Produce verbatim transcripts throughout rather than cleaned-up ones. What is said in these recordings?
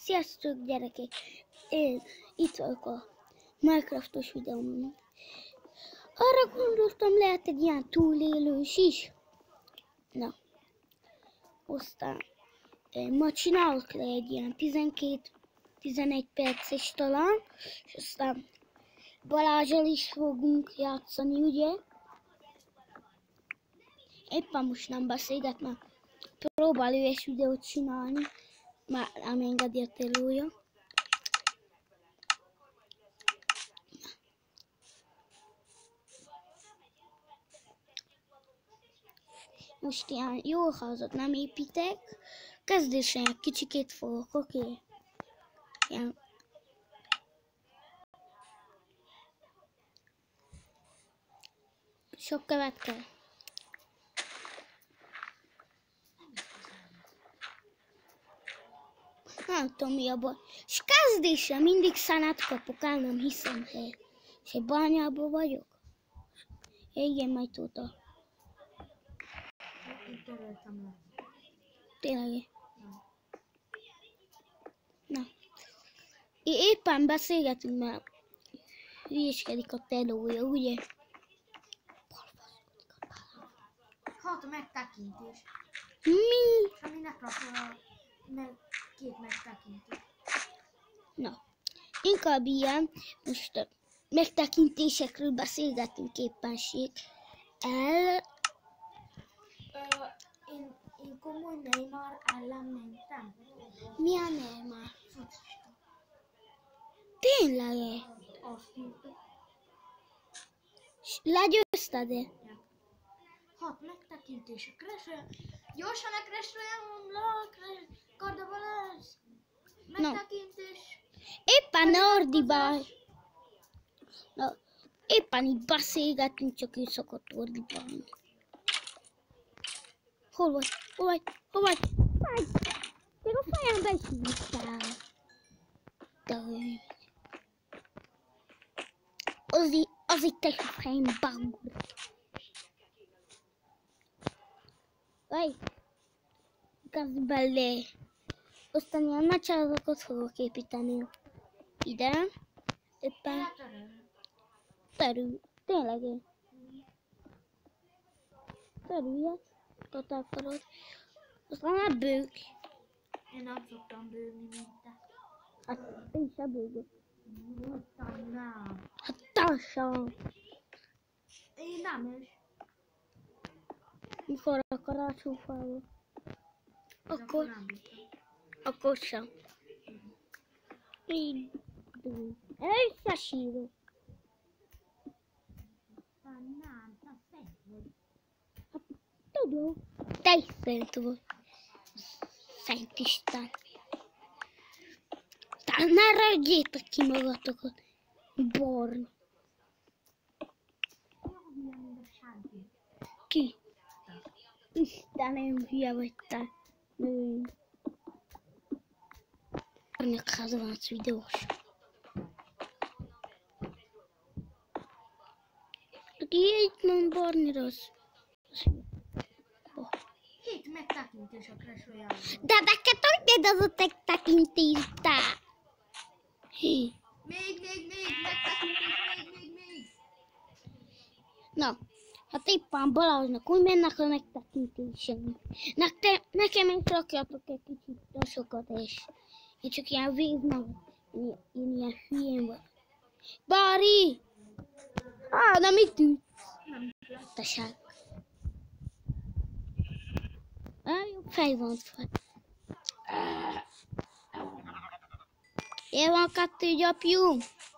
Sziasztok gyerekek! Én itt vagyok a Minecraftos videómon. Arra gondoltam, lehet egy ilyen túlélős is. Na, aztán ma csinálok le egy ilyen tizenkét-tizenegy perces talán, és aztán Balázsal is fogunk játszani, ugye? Éppen most nem beszélget, mert próbál ő egy videót csinálni. Már nem engedi a telója. Most ilyen jó házat nem építek. Kezdésen egy kicsikét fogok, oké? Okay? Ilyen. Sok követ kell. Nem tudom mi a baj. És kezdésre mindig szánát kapok, el nem hiszem, hely. És egy bányában vagyok. Igen, majd tudta. Én töröltem le. Tényleg. Na. Éppen beszélgetünk, mert hülyéskedik a telója, ugye? Hát a megtekintés. Mi? Aminek rakja meg két megtekintés. Na. Inkább ilyen, most a megtekintésekről beszélgetünk éppenség. El... Ö, én, én komoly Neymar ellen mentem. Milyen Neymar? Tényleg? Azt írta. Legyőzted-e? Hat megtekintés. Crash, gyorsan a Crash Royale, Karda Balázs. Megtekintés. Éppen ne ordibálj! Na, éppen így beszélgetünk, csak ő szokott ordibálni. Hol vagy? Hol vagy? Hol vagy? Vagy! Még a fejembe is hívtál. De ő... Az, í- az itt egy fejembe bangol. Vaj! Kezd bele! Aztán ilyen nagy családokat fogok építeni. Ide. Éppen terül. Tényleg én. Terüljek. Ott akarod. Aztán hát bőg. Én nem szoktam bőgni, mint te. Hát én is a bőgök. Mondtam, nem. Hát társan. Én nem is. Mikor a karácsonyfával. Akkor, nem bírtam. akkor sem. Így. Összesírok. Nem, te szent vagy. Tudom. Te is szent vagy. Szent Isten. Tehát ne rögjétek ki magatokat. Born. Ki? Istenem, hülye vagy te. Nőm. Barnak házavánc videós. Aki így mond Barni rossz. Hét megtekintés a Crash Royale. De neked hogy az a megtekintés, te? Hé. Még, még, még, megtekintés, még, még, még. Na, hát éppen Balázsnak úgy mennek a megtekintésem. Nekte, nekem is rakjatok egy kicsit sokat, és én csak ilyen véznek, én, én ilyen hülyén vagy. Bári! Á, de mit tűnt? Tesság. Jobb fej van fel. Én van kettő gyapjú.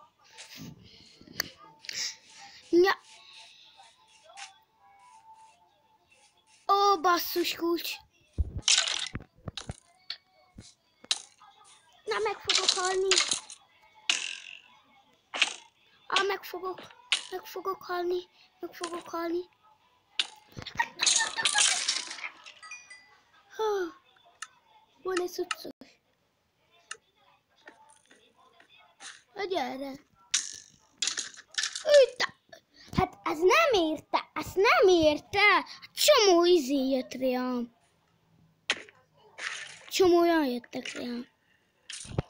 Ja. Ó, basszus kulcs. Na, meg fogok halni. Á, meg fogok. Meg fogok halni. Meg fogok halni. Ha. Van egy szucos. Na, gyere. Üte. Hát ez nem érte, ezt nem érte. Csomó izé jött rám. Csomó olyan jöttek rám.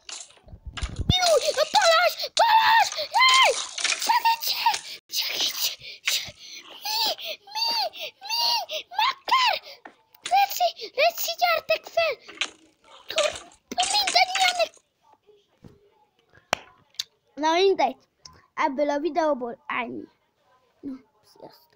Na mindegy, ebből a videóból ennyi. Na, sziasztok!